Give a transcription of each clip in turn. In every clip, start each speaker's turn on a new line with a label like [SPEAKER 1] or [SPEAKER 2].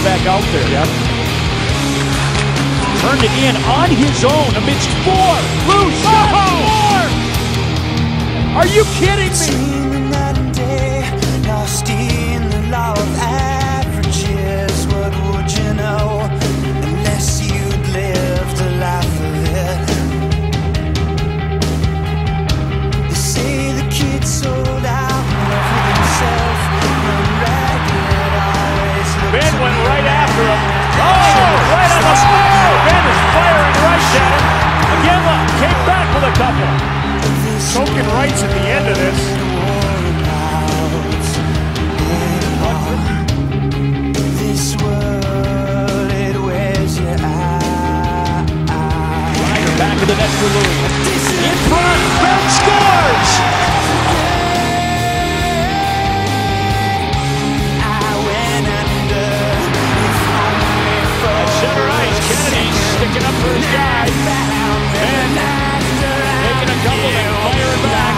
[SPEAKER 1] back out there.
[SPEAKER 2] Yep.
[SPEAKER 1] Turned it in on his own amidst four loose shots. Are you kidding me?
[SPEAKER 3] Lost in the law of averages. What would you know unless you'd lived a life of it? They say the kid sold out, in love with himself, run ragged, always looked.
[SPEAKER 1] Ben went right after him. Oh, right on the fire. Ben is firing right at him. Again, came back with a couple.
[SPEAKER 2] Token rights at the end of this.
[SPEAKER 3] This world, it wears you out.
[SPEAKER 1] Ryder back to the net for Louis. In front, Ben scores!
[SPEAKER 3] I went under, if only for
[SPEAKER 1] At center ice, Kennedy sticking up for his guy. Ben taking a couple and firing back.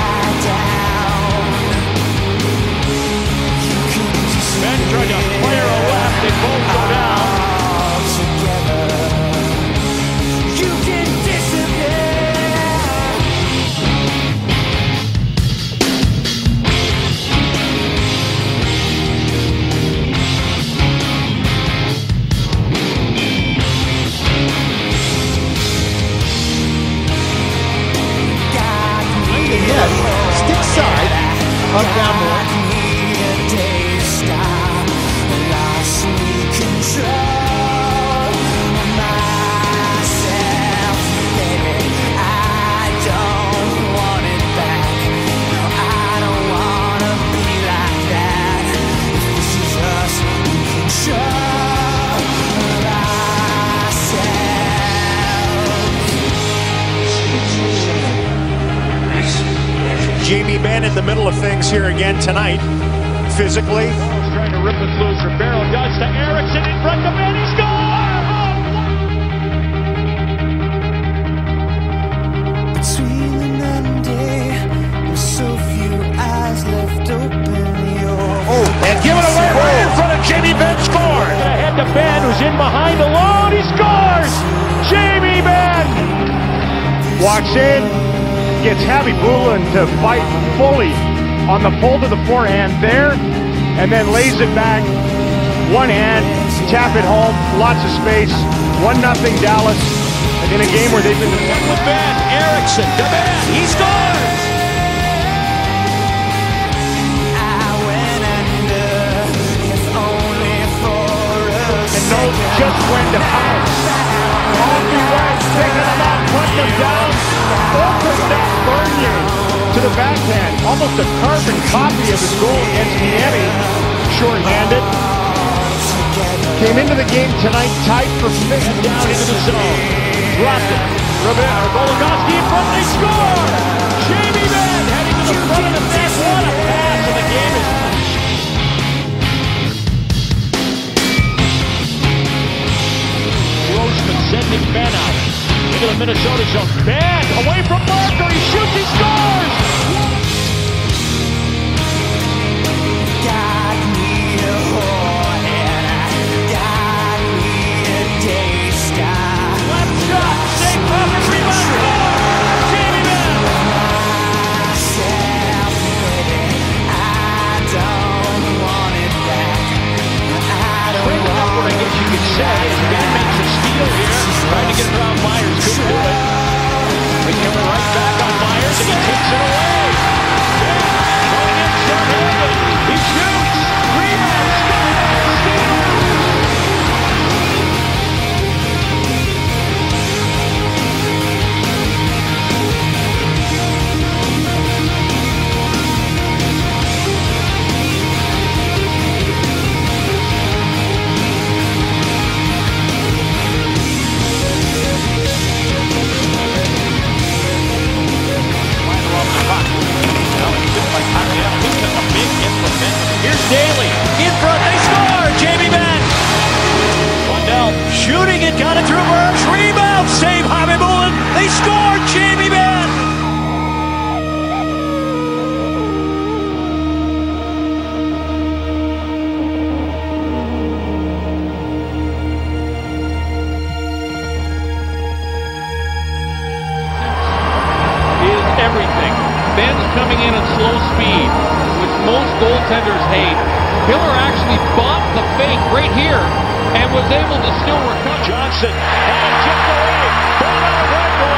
[SPEAKER 1] Ben tried to fire a left, they both go down.
[SPEAKER 3] You can disappear.
[SPEAKER 4] Stick side of Gamble.
[SPEAKER 2] Jamie Benn in the middle of things here again tonight. Physically.
[SPEAKER 1] Trying to rip it loose. Ribeiro does to Erickson in front of Ben. He scores!
[SPEAKER 3] Between the night and day, there's so few eyes left open.
[SPEAKER 1] And give it away right in front of Jamie Benn scored. Ahead to Ben, who's in behind alone. He scores! Jamie Benn!
[SPEAKER 2] Walks in, gets Javi Bulin to fight fully on the fold of the forehand there, and then lays it back. One hand, tap it home, lots of space. 1-0 Dallas in a game where they've been
[SPEAKER 1] with Ben, Erickson, to Ben, he scores!
[SPEAKER 2] and knows just when to pounce. Off West, picking them up, putting them down. Open that Bernier to the backhand. Almost a carbon copy of his goal against Miami. Short-handed. Came into the game tonight tight for fifth.
[SPEAKER 1] Down into the zone. Dropped it. Goligoski in front, they score! Jamie Benn heading to the front of the net. What a pass, and the game is... Grossman sending Ben out into the Minnesota zone. Ben away from Marker. He shoots, he scores!
[SPEAKER 3] Got me a whore and I got me a taste.
[SPEAKER 1] Left shot, save perfect rebound, score! Jamie Benn!
[SPEAKER 3] Myself, baby, I don't want it back. I don't
[SPEAKER 1] Trading upward, I guess you could say, as Ben makes a steal here. Trying to get it around Myers, couldn't do it. They coming right back on Myers, and he takes it away. Ben going in short-handed. He shoots, rebound, scores, steal! Here's Daly, in front, they score! Jamie Benn! Wendell shooting it, got it through Burns, rebound, save Javi Bulin, they score! Jamie Benn! coming in at slow speed, which most goaltenders hate. Hiller actually bought the fake right here and was able to still recover.
[SPEAKER 2] Johnson, and tipped away. Ball out of right